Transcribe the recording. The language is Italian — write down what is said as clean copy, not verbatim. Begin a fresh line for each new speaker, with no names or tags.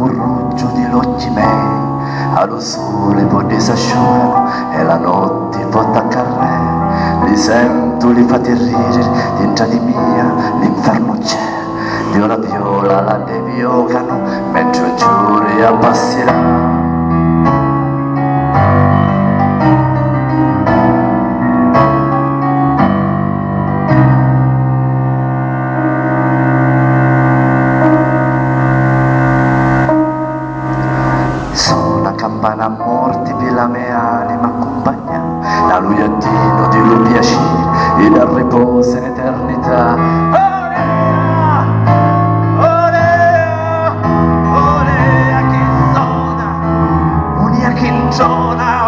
curruggio di occhi miei, allo sole poi disasciugano e la notte porta a carre. Li sento, li fa terrire, dentro di mia l'inferno c'è. Viola viola la deviocano, mentre giuri abbasserà. Campana a morti per la mia anima accompagna, da lui attino di lui piacere e dal riposo in eternità. Olea, olea, olea che suona, unia che ingiona.